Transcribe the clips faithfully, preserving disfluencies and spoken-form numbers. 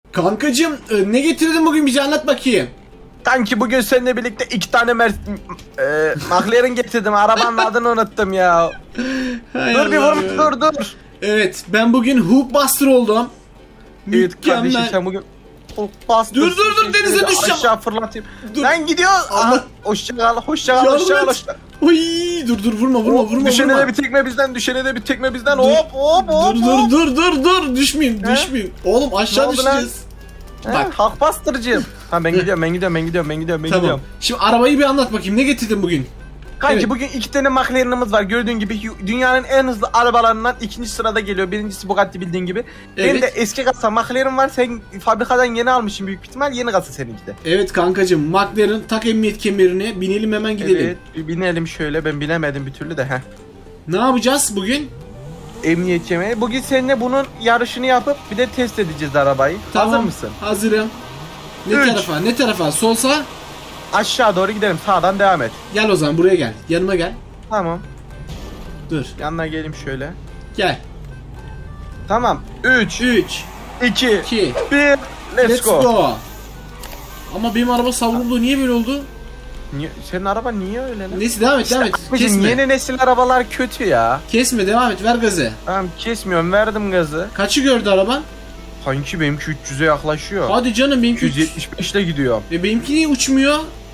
Kankacığım ne getirdin bugün, bize anlat bakayım. Kanki bugün seninle birlikte iki tane mer e, McLaren getirdim. Arabanın adını unuttum ya. Dur bir vur, dur dur. Evet, ben bugün Hulkbuster oldum. Evet kardeşim, sen bugün Hulkbuster. Dur dur dur, denize düşeceğim. Aşağı fırlatayım. Dur. Ben gidiyorum. Aha, hoşça kal, hoşça kal, hoşça kal, hoşça kal. Oy, dur dur, vurma vurma vurma. Düşene vurma. de bir tekme bizden, düşene de bir tekme bizden. Dur. Hop hop hop. Dur dur dur dur dur, düşmeyeyim düşmeyeyim. Oğlum aşağı düşeceğiz. Bak Hulkbuster'cığım. Ha ben gidiyorum, ben gidiyorum, ben gidiyorum, ben gidiyorum, ben tamam. gidiyorum. Şimdi arabayı bir anlat bakayım, ne getirdin bugün? Kanki Evet. bugün iki tane McLaren'ımız var. Gördüğün gibi dünyanın en hızlı arabalarından ikinci sırada geliyor. Birincisi Bugatti, bildiğin gibi. Evet. Benim de eski kasa McLaren var. Sen fabrikadan yeni almışsın büyük ihtimal. Yeni kasa seninki de. Evet kankacığım, McLaren, tak emniyet kemerine, binelim hemen gidelim. Evet, bir binelim şöyle. Ben binemedim bir türlü de. Heh. Ne yapacağız bugün? Emniyet kemeri. Bugün seninle bunun yarışını yapıp bir de test edeceğiz arabayı. Tamam, Hazır mısın? Hazırım. Ne Üç. tarafa? Ne tarafa? Sol sağ? Aşağı doğru gidelim. Sağdan devam et. Gel o zaman, buraya gel. Yanıma gel. Tamam. Dur. Yanına geleyim şöyle. Gel. Tamam. üç, üç, iki, iki, bir. Let's, let's go. go. Ama benim araba savruldu. Niye böyle oldu? Niye, senin araba niye öyle lan? Neyse, devam et, devam et. Bizim Kesme. yeni nesil arabalar kötü ya. Kesme, devam et. Ver gazı. Tamam kesmiyorum, verdim gazı. Kaçı gördü araban? Kanki benimki üç yüze yaklaşıyor. Hadi canım, benimki iki yüz yetmiş beş ile gidiyor. E benimki niye uçmuyor?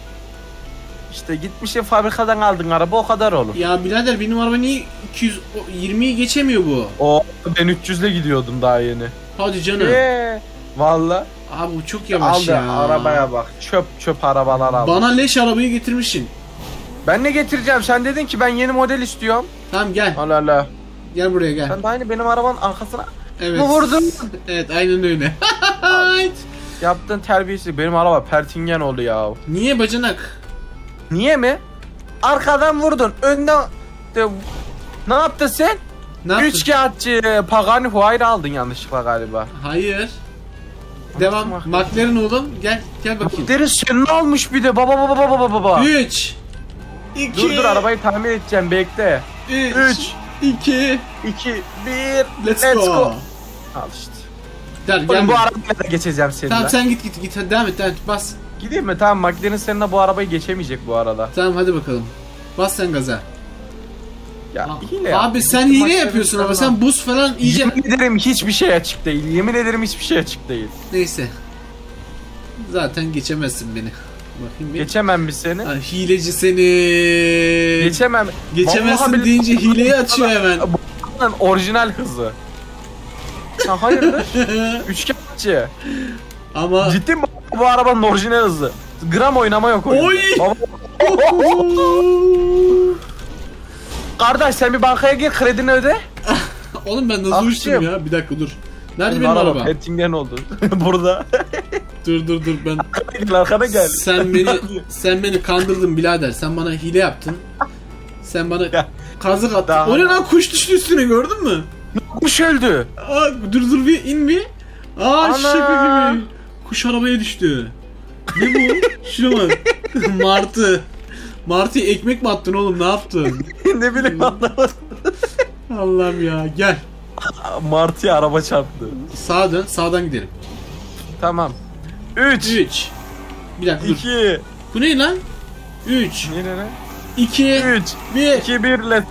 İşte gitmişsin fabrikadan aldın araba, o kadar olur. Ya birader, benim araba niye iki yüz yirmiyi geçemiyor bu? O ben üç yüz ile gidiyordum daha yeni. Hadi canım. Eee valla. Abi bu çok yavaş Aldı, ya. arabaya bak. Çöp çöp arabalar aldı. Bana leş arabayı getirmişsin. Ben ne getireceğim? Sen dedin ki ben yeni model istiyorum. Tamam gel. Allah Allah. Gel buraya gel. Sen de aynı benim arabanın arkasına Evet. mı vurdun? Evet, aynen öyle. Yaptığın terbiyesiz. Benim araba pertingen oldu ya. Niye bacanak? Niye mi? Arkadan vurdun. Önden de... Ne yaptın sen? Ne yaptın? Üçkağıtçı Pagani Huayra aldın yanlışlıkla galiba. Hayır. Devam. Nasıl McLaren oğlum. Gel. Gel bakayım. Deri sen ne almış bir de baba baba baba baba. üç iki Dur dur arabayı tamir edeceğim, bekle. üç iki iki bir Let's, let's go. go. Al işte. Gel, Oğlum gel. bu arabayla da geçeceğim seninle. Tamam sen git git git. Hadi devam et, devam et. Bas. Gideyim mi? Tamam, McLaren seninle bu arabayı geçemeyecek bu arada. Tamam hadi bakalım. Bas sen gaza. Ya Ha, hile ya. Abi sen hile yapıyorsun ama sen buz falan iyice... Yemin ederim hiçbir şey açık değil. Yemin ederim hiçbir şey açık değil. Neyse. Zaten geçemezsin beni. Bakayım bir. Geçemem mi seni? Ha, hileci seni. Geçemem. Geçemezsin Vallahi deyince hileyi açıyor hemen. Bu orijinal hızı. Ha hayırdır? Üçkağıtçı. Ama... Ciddi mi bu, bu arabanın orijinal hızı? Gram oynama yok oyunda. Oy! Kardeş sen bir bankaya gir, kredini öde. Oğlum ben nasıl Akşam. uçtum ya? Bir dakika dur. Nerede benim, benim araba? Pettingen oldu. Burada. Dur dur dur ben... Gel arkana gel. Sen beni sen beni kandırdın birader. Sen bana hile yaptın. Sen bana Ya. kazık attın. Daha- O ne lan, kuş düştü üstüne, gördün mü? Kuş öldü. Aa, dur dur bir in bir. Aa, Ana. şaka gibi. Kuş arabaya düştü. Ne bu? Şuna bak. Martı. Martı'ya ekmek mi attın oğlum, ne yaptın? Ne bileyim anlamadım. Allah'ım ya, gel. Martı'ya araba çarptı. Sağa dön, sağdan gidelim. Tamam. üç üç Bir dakika dur. iki Bu ne lan? üç Yine ne? iki üç bir iki bir let's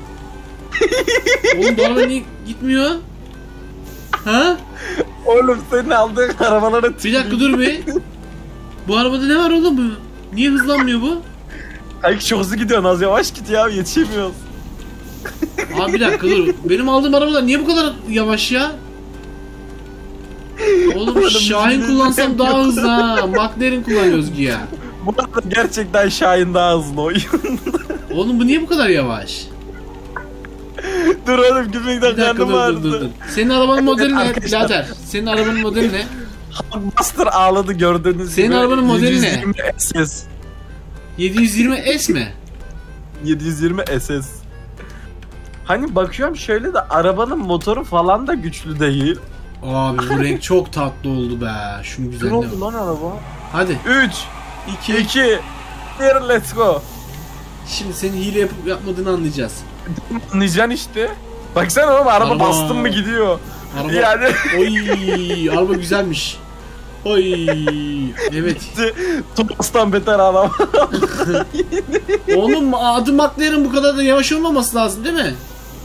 Oğlum bu araba niye gitmiyor? Ha? Oğlum senin aldığın arabalara Bir dakika dur bir. Bu arabada ne var oğlum bu? Niye hızlanmıyor bu? Ay çok hızlı gidiyorsun, az yavaş git ya, yetişemiyoruz. Abi bir dakika dur. Benim aldığım arabalar niye bu kadar yavaş ya? Oğlum Şahin kullansam daha hızlı ha. McLaren kullanıyoruz güya. Bu arada gerçekten Şahin daha hızlı oyun. Oğlum bu niye bu kadar yavaş? Dur oğlum gülmekten Bir dakika karnım dur dur ağrıdı. dur dur. Senin arabanın modeli ne Arkadaşlar. birader? Senin arabanın modeli ne? Master ağladı gördüğünüz Senin gibi. arabanın modeli ne? yedi yüz yirmi S S. yedi yüz yirmi S mi? yedi yüz yirmi S S. Hani bakıyorum şöyle de arabanın motoru falan da güçlü değil. Abi bu renk çok tatlı oldu be. Şunu Ne güzelliğine oldu bak. lan araba? Hadi. üç iki iki bir let's go. Şimdi senin hile yapıp yapmadığını anlayacağız. Anlayacaksın işte. Baksana oğlum araba Araba. bastın mı gidiyor. Araba. Yani. Oy, araba güzelmiş. Oy. Evet. Thomas'tan beter adam. Oğlum adım McLaren bu kadar da yavaş olmaması lazım değil mi?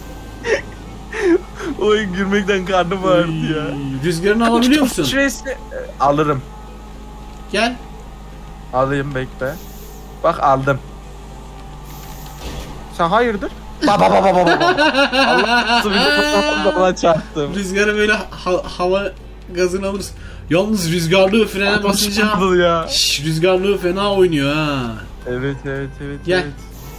Oy gülmekten karnım ağrıdı ya. Rüzgarını alabiliyor musun? Şurası alırım. Gel. Alayım bekle. Bak aldım. Sen hayırdır? Baba baba baba baba. Allah çarptım. Rüzgarı böyle ha- hava gazını alırsın. Yalnız rüzgarlı frene basınca ya. şş, rüzgarlı fena oynuyor ha. Evet evet evet. Gel. Evet.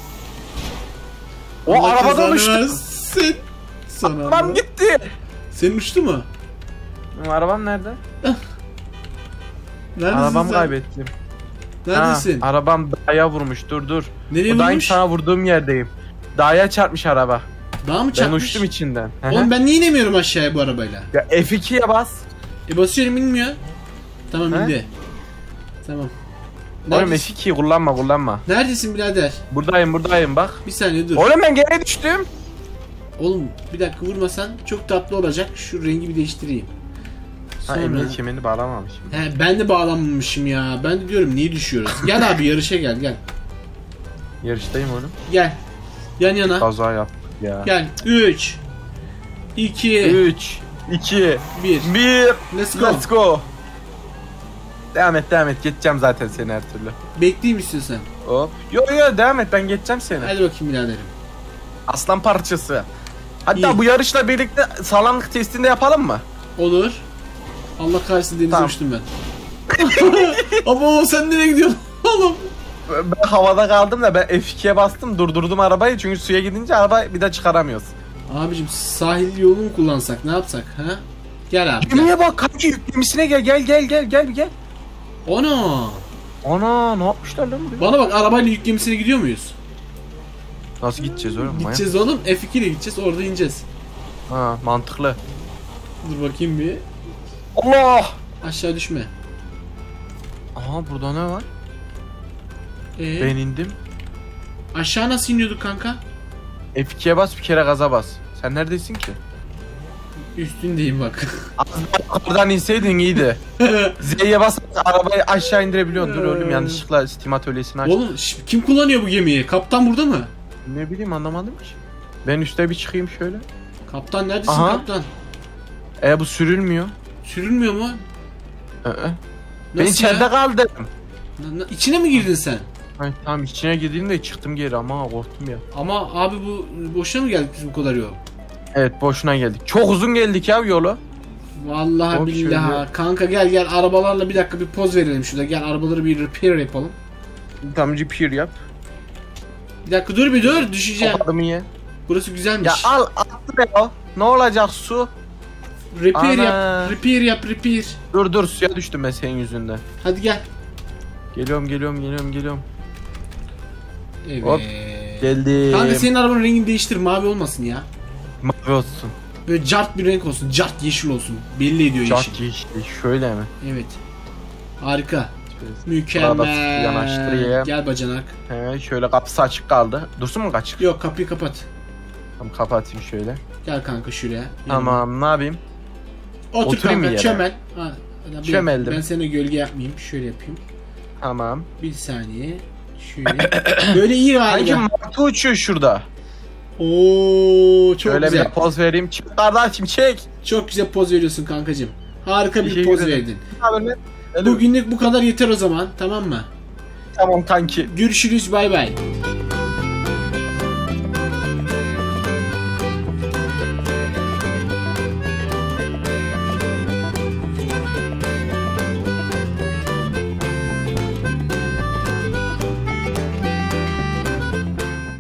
O Allah arabadan cezanı uçtu. versin. Sana Arabam araba. gitti. Senin uçtu mu? Arabam nerede? Neredesin Arabamı sen? kaybettim. Neredesin? Ha, arabam dağa vurmuş. Dur dur. Nereye Buradayım, vurmuş? sana vurduğum yerdeyim. Dağa çarpmış araba. Daha mı Ben çarpmış? uçtum içinden. Hı hı. Oğlum ben niye inemiyorum aşağıya bu arabayla? Ya F iki'ye bas. E basıyorum inmiyor. Tamam He? indi. Tamam. Oğlum Neredesin? F iki'yi kullanma kullanma. Neredesin birader? Buradayım buradayım bak. Bir saniye dur. Oğlum ben geri düştüm. Oğlum bir dakika vurmasan çok tatlı olacak. Şu rengi bir değiştireyim. Ha Sonra... emniyet kemerini bağlamamışım. He ben de bağlanmamışım ya. Ben de diyorum niye düşüyoruz? Gel abi yarışa gel gel. Yarıştayım oğlum. Gel. Yan yana. Kaza yaptık ya. Gel. üç iki üç iki bir bir Let's go. Let's go. Devam et devam et. Geçeceğim zaten seni her türlü. Bekleyeyim istiyorsan. Hop. Yo yo devam et, ben geçeceğim seni. Hadi bakayım biraderim. Aslan parçası. Hatta İyi. bu yarışla birlikte sağlamlık testini de yapalım mı? Olur. Allah kahretsin denize Tamam. uçtum ben. Ama sen nereye gidiyorsun oğlum? Ben havada kaldım da ben F iki'ye bastım, durdurdum arabayı çünkü suya gidince arabayı bir de çıkaramıyoruz. Abicim sahil yolunu mu kullansak ne yapsak ha? Gel abi gel. Gemiye bak kanki, yüklemisine gel gel gel gel gel bir gel. Ana. Ana ne yapmışlar lan buraya? Bana bak arabayla yük gemisine gidiyor muyuz? Nasıl gideceğiz oğlum? Gideceğiz oğlum F iki ile gideceğiz orada ineceğiz. Ha mantıklı. Dur bakayım bir. Allah! Aşağı düşme. Aha burada ne var? Ee, Ben indim. aşağı nasıl iniyorduk kanka? F iki'ye bas bir kere gaza bas. Sen neredesin ki? Üstündeyim bak. Oradan inseydin iyiydi. Z'ye bas arabayı aşağı indirebiliyorsun. Dur oğlum yanlışlıkla Steam atölyesini açtım. Oğlum şş, kim kullanıyor bu gemiyi? Kaptan burada mı? Ne bileyim anlamadım ki. Ben üste bir çıkayım şöyle. Kaptan neredesin Aha. kaptan? E bu sürülmüyor. Sürülmüyor mu? Ee, ben Nasıl içeride ya? kaldım. Na- na- İçine mi girdin sen? Ay, tamam içine girdim de çıktım geri ama korktum ya. Ama abi bu boşuna mı geldik biz bu kadar yol? Evet boşuna geldik. Çok uzun geldik ya yolu. Vallahi Hop billahi. şöyle. Kanka gel gel arabalarla bir dakika bir poz verelim şurada. Gel arabaları bir repair yapalım. Tam repair yap. Bir dakika dur bir dur düşeceğim. Adımı ye. Burası güzelmiş. Ya al attı be o. Ne olacak su? Repair Ana. yap. Repair yap repair. Dur dur suya düştüm ben senin yüzünden. Hadi gel. Geliyorum geliyorum geliyorum geliyorum. Evet. Hop, Geldim. Kanka senin arabanın rengini değiştir mavi olmasın ya. Mavi olsun. Böyle cart bir renk olsun. Cart yeşil olsun. Belli ediyor yeşil. Çok yeşil. Şöyle mi? Evet. Harika. Burada da Mükemmel. yanaştırayım. Gel bacanak. He, şöyle kapısı açık kaldı. Dursun mu açık? Yok kapıyı kapat. Tamam kapatayım şöyle. Gel kanka şuraya. Tamam ne yapayım? Otur Oturayım kanka mı yere? çömel. Ha, ben- Çömeldim. Ben sana gölge yapmayayım. Şöyle yapayım. Tamam. Bir saniye. Şöyle. Böyle iyi Hangi galiba. martı uçuyor şurada? Oo çok Şöyle güzel. bir poz vereyim. Çık kardeşim çek. Çok güzel poz veriyorsun kankacığım. Harika bir Teşekkür poz ederim. verdin. Abi, Bugünlük bu kadar yeter o zaman. Tamam mı? Tamam kanki. Görüşürüz bay bay.